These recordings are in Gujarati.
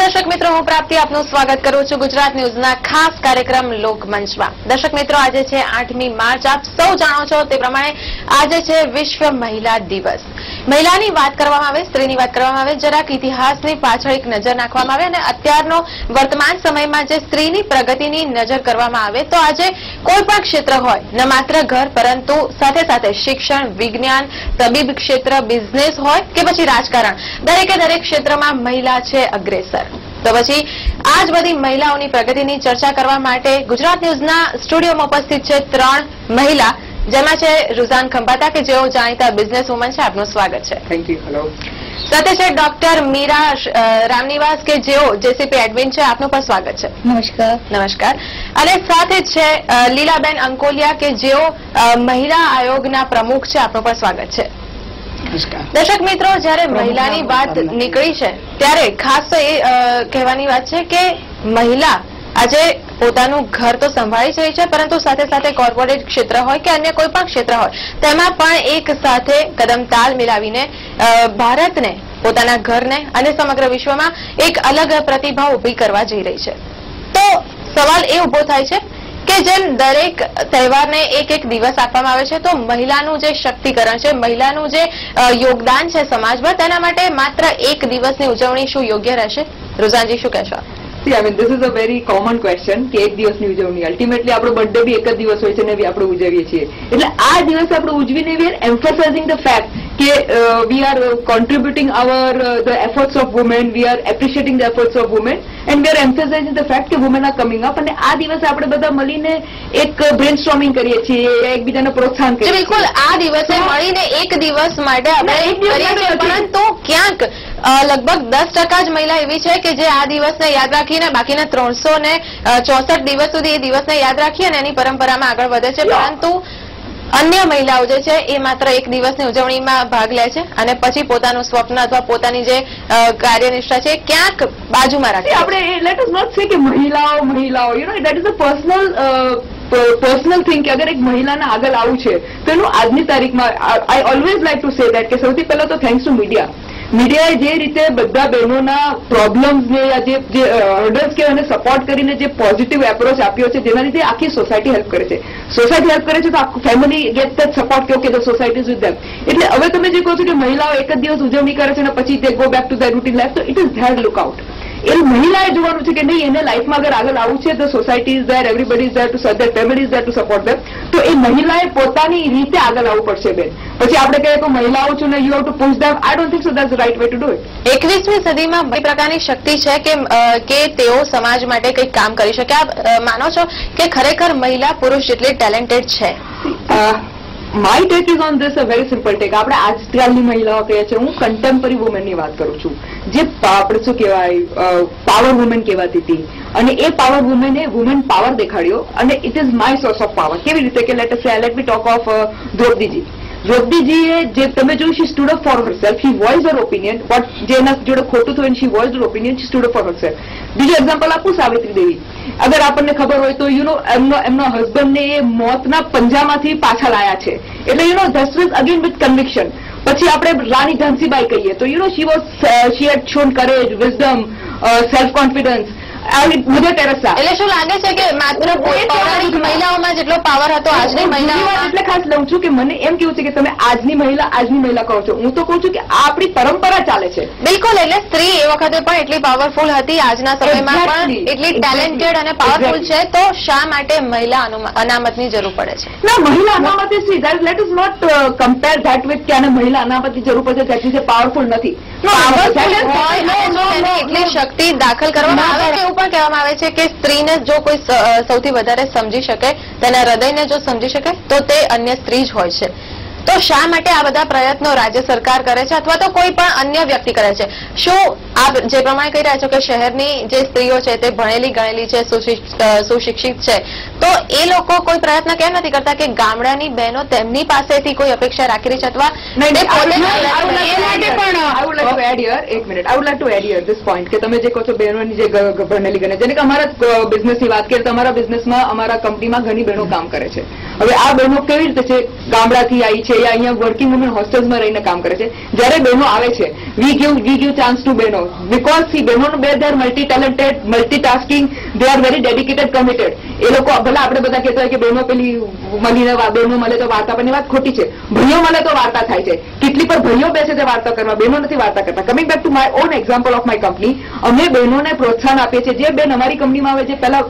દર્શક મિત્રો, હું પ્રાપ્તિ આપનું સ્વાગત કરું છું ગુજરાત ન્યૂઝના ખાસ કાર્યક્રમ લોકમંચમાં। દર્શક મિત્રો, આજે છે 8મી માર્ચ। આપ સૌ જાણો છો તે પ્રમાણે આજે છે વિશ્વ મહિલા દિવસ। મહિલાની વાત કરવામાં આવે, સ્ત્રીની વાત કરવામાં આવે, જરાક ઇતિહાસની પાછળ એક નજર નાખવામાં આવે અને અત્યારનો વર્તમાન સમયમાં જે સ્ત્રીની પ્રગતિની નજર કરવામાં આવે તો આજે કોઈ પણ ક્ષેત્ર હોય, ન માત્ર ઘર પરંતુ સાથે સાથે શિક્ષણ, વિજ્ઞાન, તબીબ ક્ષેત્ર, બિઝનેસ હોય કે પછી રાજકારણ, દરેકે દરેક ક્ષેત્રમાં મહિલા છે અગ્રેસર। તો પછી આજ બધી મહિલાઓની પ્રગતિની ચર્ચા કરવા માટે ગુજરાત ન્યૂઝના સ્ટુડિયોમાં ઉપસ્થિત છે 3 મહિલા, જેમાં છે રુઝાન ખંબાતા કે જેઓ જાણીતા બિઝનેસ વુમન છે। આપનું સ્વાગત છે। Thank you. હેલો। સાથે છે ડોક્ટર મીરા રામનિવાસ કે જેઓ જેસીપી એડમિન છે। આપનું પણ સ્વાગત છે। નમસ્કાર। નમસ્કાર। અને સાથે છે લીલાબેન અંકોલિયા કે જેઓ મહિલા આયોગના પ્રમુખ છે। આપનું પણ સ્વાગત છે। દર્શક મિત્રો, જ્યારે મહિલાની વાત નીકળી છે ત્યારે ખાસ તો એ કહેવાની વાત છે કે મહિલા આજે પોતાનું ઘર તો સંભાળી જ રહી છે, પરંતુ સાથે સાથે કોર્પોરેટ ક્ષેત્ર હોય કે અન્ય કોઈ પણ ક્ષેત્ર હોય તેમાં પણ એક સાથે કદમ તાલ મિલાવીને ભારતને, પોતાના ઘરને અને સમગ્ર વિશ્વમાં એક અલગ પ્રતિભા ઉભી કરવા જઈ રહી છે। તો સવાલ એ ઉભો થાય છે કે જેમ દરેક તહેવારને એક એક દિવસ આપવામાં આવે છે, તો મહિલાનું જે શક્તિકરણ છે, મહિલાનું જે યોગદાન છે સમાજમાં, તેના માટે માત્ર એક દિવસની ઉજવણી શું યોગ્ય રહેશે? રુઝાનજી, શું કહેશો? See, I mean, this is a very common question કે એક દિવસની ઉજવણી, અલ્ટિમેટલી આપણો બર્થડે બી એક જ દિવસ હોય છે ને બી આપણે ઉજવીએ છીએ, એટલે આ દિવસ આપણે ઉજવીને we are emphasizing the fact કે we are contributing the efforts of women, we are appreciating the efforts of women and we are emphasizing the fact કે women are coming up, અને આ દિવસે આપણે બધા મળીને એક બ્રેનસ્ટોર્મિંગ કરીએ છીએ, એકબીજાને પ્રોત્સાહન કરીએ છીએ। બિલકુલ, આ દિવસે મળીને એક દિવસ માટે આપણે કરીએ છીએ, પરંતુ ક્યાંક લગભગ 10% જ મહિલા એવી છે કે જે આ દિવસને યાદ રાખીને બાકીના 364 દિવસ સુધી એ દિવસને યાદ રાખી અને એની પરંપરામાં આગળ વધે છે, પરંતુ અન્ય મહિલાઓ જે છે એ માત્ર એક દિવસની ઉજવણીમાં ભાગ લે છે અને પછી પોતાનું સ્વપ્ન અથવા પોતાની જે કાર્યનિષ્ઠા છે ક્યાંક બાજુમાં રાખે છે। આપણે લેટ અસ નોટ સે કે મહિલાઓ you know that is a personal thing કે અગર એક મહિલાને આગળ આવવું છે તો એનું આજની તારીખમાં I always like to say that કે સૌથી પહેલા તો થેન્ક્સ ટુ મીડિયાએ જે રીતે બધા બહેનોના પ્રોબ્લેમ્સને યા જે હર્ડલ્સ કે એને સપોર્ટ કરીને જે પોઝિટિવ એપ્રોચ આપ્યો છે, જેના લીધે આખી સોસાયટી હેલ્પ કરે છે। સોસાયટી હેલ્પ કરે છે તો આખું ફેમિલી ગેટ ધેટ સપોર્ટ કે okay the society is with them. એટલે હવે તમે જે કહો છો કે મહિલાઓ એક જ દિવસ ઉજવણી કરે છે અને પછી તે go back to their routine life, તો ઇટ ઇઝ ધેર લુકઆઉટ। એ મહિલાએ જોવાનું છે કે નહીં, એને લાઈફમાં અગર આગળ આવવું છે તો society is there, everybody is there to support their, family is there to support them. તો એ મહિલાએ પોતાની રીતે આગળ આવવું પડશે બેન। પછી આપણે કહીએ તો મહિલાઓ છું ને you have to push them, I don't think so that's the right way to do it. 21મી સદીમાં કઈ પ્રકારની શક્તિ છે કે તેઓ સમાજ માટે કંઈક કામ કરી શકે? આપ માનો છો કે ખરેખર મહિલા પુરુષ જેટલી ટેલેન્ટેડ છે? My take is on this a very simple take. આપણે આજકાલની મહિલાઓ કહીએ છીએ, હું કન્ટેમ્પરરી વુમેનની વાત કરું છું, જે આપણે શું કહેવાય પાવર વુમેન કહેવાતી હતી, અને એ પાવર વુમેને વુમેન પાવર દેખાડ્યો, અને it is my source of power. કેવી રીતે કે let me talk of Draupadi ji. દ્રૌપદીજીએ જે તમે જોયું, she stood up for herself, she voice her opinion, what જે એના જોડે ખોટું થયું she voice her opinion, she stood up for herself. બીજું એક્ઝામ્પલ આપું, સાવિત્રી દેવી। અગર આપણને ખબર હોય તો યુ નો એમના હસબન્ડને એ મોતના પંજામાંથી પાછા લાયા છે, એટલે you know that is again with conviction. પછી આપણે રાણી ઝાંસીબાઈ કહીએ તો you know she had shown courage, wisdom, self confidence, mother Teresa. એટલે શું લાગે છે કે માત્ર પૌરાણિક મહિલાઓમાં જેટલો પાવર હતો આજની મહિલાઓમાં? એટલે ખાસ લઉં છું કે મને એમ કેવું છે કે તમે આજની મહિલા કહો છો, હું તો કહું છું કે આ આપણી પરંપરા ચાલે છે। બિલકુલ, એટલે સ્ત્રી એ વખતે પણ એટલી પાવરફુલ હતી, આજના સમયમાં પણ એટલી ટેલેન્ટેડ અને પાવરફુલ છે, તો શા માટે મહિલા અનામતની જરૂર પડે છે? ના, મહિલા અનામત let is not compare that with કે આને મહિલા અનામતની જરૂર પડે છે, ધેટ ઇઝ પાવરફુલ નથી। એટલી શક્તિ દાખલ કરવામાં આવે છે, એવું પણ કહેવામાં આવે છે કે સ્ત્રીને જો કોઈ સૌથી વધારે સમજી શકે, તેના હૃદયને જો સમજી શકે તો તે અન્ય સ્ત્રી જ હોય છે। તો શા માટે આ બધા પ્રયત્નો રાજ્ય સરકાર કરે છે અથવા તો કોઈ પણ અન્ય વ્યક્તિ કરે છે? શું આપ જે પ્રમાણે કહી રહ્યા છો કે શહેરની જે સ્ત્રીઓ છે તે ભણેલી ગણેલી છે, સુશિક્ષિત છે, તો એ લોકો કોઈ પ્રયત્ન કેમ નથી કરતા કે ગામડાની બહેનો તેમની પાસેથી કોઈ અપેક્ષા રાખી રહી છે અથવા કે તમે જે કહો છો બહેનોની જે ભણેલી ગણે, જેને કે અમારા બિઝનેસની વાત કરીએ તો અમારા બિઝનેસમાં, અમારા કંપનીમાં ઘણી બહેનો કામ કરે છે। હવે આ બહેનો કેવી રીતે છે, ગામડાથી આવી છે યા અહીંયા વર્કિંગ વુમેન હોસ્ટેલ્સમાં રહીને કામ કરે છે। જ્યારે બહેનો આવે છે, વી ગીવ ચાન્સ ટુ બહેનો, because see બહેનો બે they are multi talented, multitasking, they are very dedicated, committed. એ લોકો ભલે આપણે બધા કહેતા હોય કે બહેનો પેલી મળીને બહેનો મળે તો વાર્તા, પણ એ વાત ખોટી છે. ભાઈઓ મળે તો વાર્તા થાય છે. કેટલી પર ભાઈઓ બેસે છે વાર્તા કરવા, બહેનો નથી વાર્તા કરતા. Coming back to my own example of my company, અમે બહેનોને પ્રોત્સાહન આપીએ છીએ. જે બેન અમારી કંપનીમાં આવે, જે પહેલા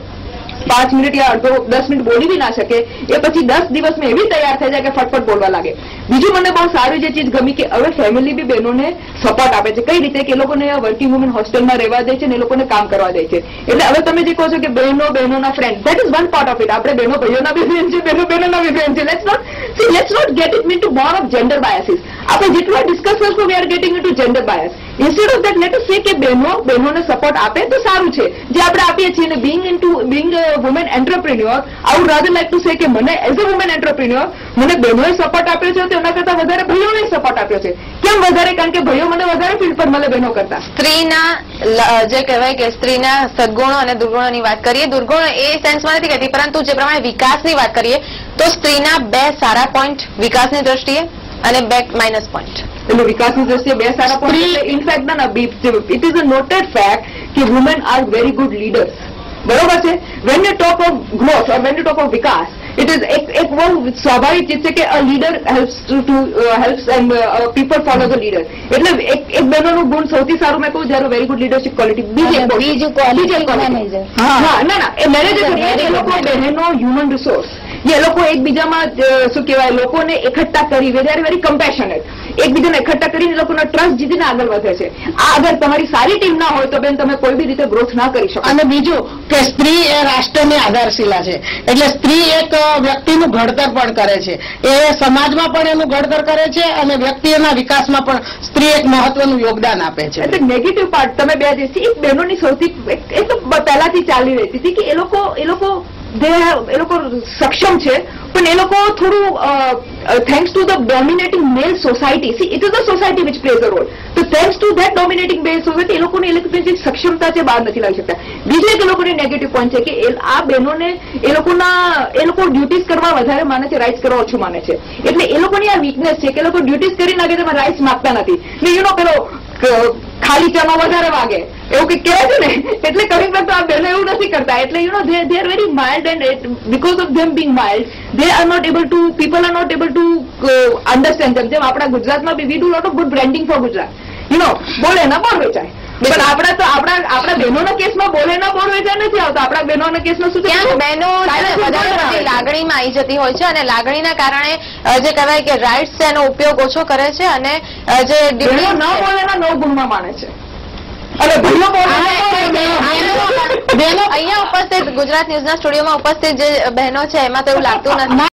5 મિનિટ યા 10 મિનિટ બોલી બી ના શકે, એ પછી 10 દિવસમાં એવી તૈયાર થઈ જાય કે ફટફટ બોલવા લાગે. બીજું મને બહુ સારી જે ચીજ ગમી કે હવે ફેમિલી બી બહેનોને સપોર્ટ આપે છે. કઈ રીતે કે એ લોકોને વર્કિંગ વુમન હોસ્ટેલમાં રહેવા દે છે ને એ લોકોને કામ કરવા દે છે. એટલે હવે તમે જે કહો છો કે બહેનોના friend, that is one part of it. આપણે બહેનો ભાઈઓના બી ફ્રેન્ડ છે, બહેનોના બી ફ્રેન્ડ છે. Let's not get it into more of gender biases. આપણે જેટલું ડિસ્કસ કરશું we are getting into gender bias. Instead of that let us say કે બહેનોને સપોર્ટ આપે તો સારું છે, જે આપણે આપીએ છીએ. અને being women entrepreneur, I would rather like to say કે મને એઝ અ વુમેન એન્ટરપ્રિન્યોર મને બહેનોએ સપોર્ટ આપ્યો છે, તેના કરતા વધારે ભાઈઓને સપોર્ટ આપ્યો છે. કેમ વધારે? કારણ કે ભાઈઓ મને વધારે ફીલ્ડ પર મળે બહેનો કરતા. સ્ત્રીના જે કહેવાય કે સ્ત્રીના સદગુણો અને દુર્ગુણોની વાત કરીએ, દુર્ગુણો એ સેન્સમાં નથી કહેતી, પરંતુ જે પ્રમાણે વિકાસની વાત કરીએ તો સ્ત્રીના 2 સારા પોઈન્ટ વિકાસની દ્રષ્ટિએ અને 2 માઇનસ પોઈન્ટ. એટલે વિકાસની દ્રષ્ટિએ 2 સારા point. In fact it is a noted fact કે women are very good leaders. બરોબર છે. When you talk of growth or when you talk of vikas, it is એક બહુ સ્વાભાવિક ચીજ છે કે a leader helps and people follow the leader. એટલે એક બહેનોનું ગુણ સૌથી સારું મેં કહું જ્યારે વેરી ગુડ લીડરશિપ ક્વોલિટી. બીજી ક્વોલિટી ના એ મેનેજર એ લોકો બહેનો હ્યુમન રિસોર્સ, એ લોકો એકબીજામાં શું કહેવાય લોકોને એકઠા કરી વેરી કમ્પેશનેટ, એકબીજાને એકઠા કરીને લોકોનો ટ્રસ્ટ જીતીને આગળ વધે છે. આ અગર તમારી સારી ટીમ ના હોય તો બેન તમે કોઈ બી રીતે ગ્રોથ ના કરી શકો. અને બીજું કે સ્ત્રી એ રાષ્ટ્રની આધારશિલા છે. એટલે સ્ત્રી એક વ્યક્તિનું ઘડતર પણ કરે છે, એ સમાજમાં પણ એનું ઘડતર કરે છે અને વ્યક્તિના વિકાસમાં પણ સ્ત્રી એક મહત્વનું યોગદાન આપે છે. એટલે નેગેટિવ પાર્ટ તમે બે જે એક બહેનોની સૌથી એ તો પહેલાથી ચાલી રહી હતી કે એ લોકો સક્ષમ છે, પણ એ લોકો થોડું thanks to the dominating male society, see it is the society which plays a role, તો thanks to that dominating male society એ લોકોની જે સક્ષમતા છે બહાર નથી લાવી શકતા. બીજું એક એ લોકોની નેગેટિવ પોઈન્ટ છે કે આ બહેનોને એ લોકો ડ્યુટીઝ કરવા વધારે માને છે, રાઇટ્સ કરવા ઓછું માને છે. એટલે એ લોકોની આ વીકનેસ છે કે એ લોકો ડ્યુટીઝ કરી નાખે છે, રાઇટ્સ માંગતા નથી. એટલે પેલો ખાલી ચામાં વધારે વાગે એવું કઈ કહેવાય છે ને. એટલે કમિંગ બેક તો આ બહેનો એવું નથી કરતા. એટલે they are very mild and because of them being mild they are not able to, people are not able to understand them. જેમ આપણા ગુજરાતમાં બી we do lot of good branding for Gujarat, બોલે ના બોલ વેચાય. પણ આપણા બહેનોના કેસમાં બોલે ના બોલ વેચાય નથી આવતા. આપણા બહેનોના કેસમાં શું છે, બહેનો વધારે લાગણીમાં આવી જતી હોય છે અને લાગણીના કારણે જે કહેવાય કે રાઇટ્સ છે એનો ઉપયોગ ઓછો કરે છે અને જે બહેનો ન બોલે ના 9 ગુણમાં માને છે. અને ભાઈઓ અહીંયા ઉપસ્થિત ગુજરાત ન્યૂઝના સ્ટુડિયોમાં ઉપસ્થિત જે બહેનો છે એમાં તો એવું લાગતું નથી.